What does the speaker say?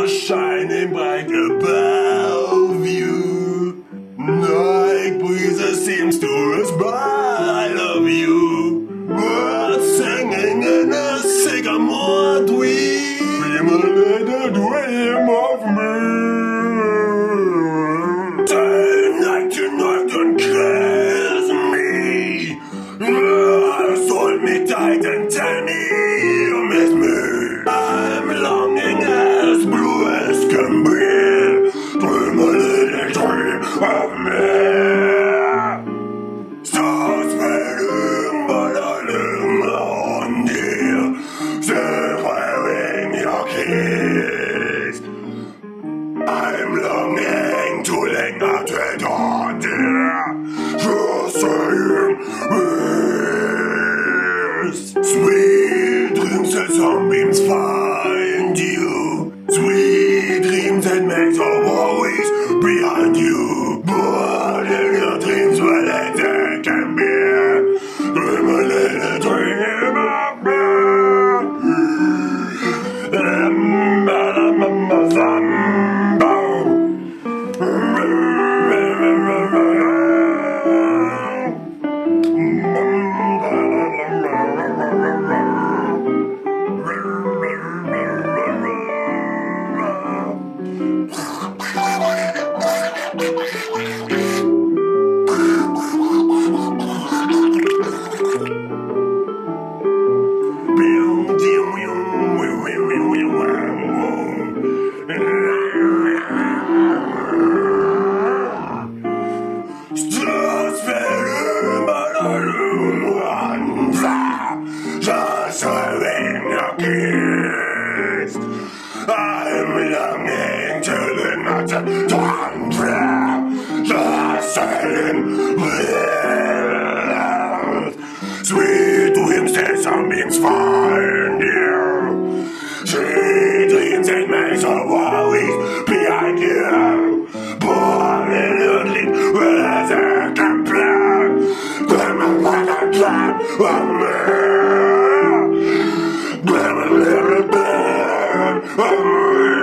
shining bright above you. Night breezes seems to whisper I love you. Birds singing in a sycamore tree. Dream a little dream of me. Tonight and kiss me. Hold me tight and tell me you miss me. I'm longing as blue as can be. Dream a little dream of me. Stars fading, but I live on dear. Savoring your kiss. I'm longing to linger to dawn, dear. You're saying sweet dreams that sunbeams find you. Sweet dreams that make the worries behind you. But in your dreams, well, they can be. Dream a little dream of me. I'm longing to the night and the silent world. Sweet dreams that sunbeams find you. Sweet dreams that make the worries behind you. Born in your dream, where they can plan. Dream a little dream of me. Dream a little dream of me.